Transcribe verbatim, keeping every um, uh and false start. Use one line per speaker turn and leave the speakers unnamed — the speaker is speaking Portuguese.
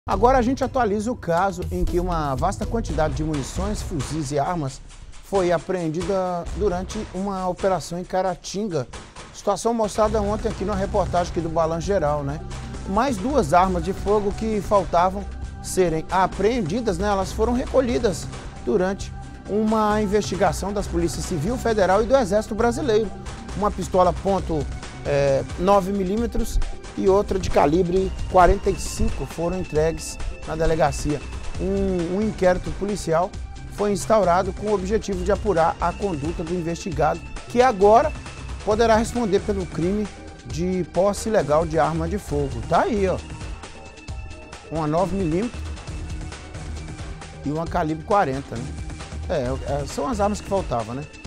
Agora a gente atualiza o caso em que uma vasta quantidade de munições, fuzis e armas foi apreendida durante uma operação em Caratinga. Situação mostrada ontem aqui na reportagem aqui do Balanço Geral, né? Mais duas armas de fogo que faltavam serem apreendidas, né? Elas foram recolhidas durante uma investigação das Polícias Civil, Federal e do Exército Brasileiro. Uma pistola ponto é, nove milímetros e outra de calibre quarenta e cinco foram entregues na delegacia. Um, um inquérito policial foi instaurado com o objetivo de apurar a conduta do investigado, que agora poderá responder pelo crime de posse ilegal de arma de fogo. Tá aí, ó. Uma nove milímetros e uma calibre quarenta, né? É, são as armas que faltavam, né?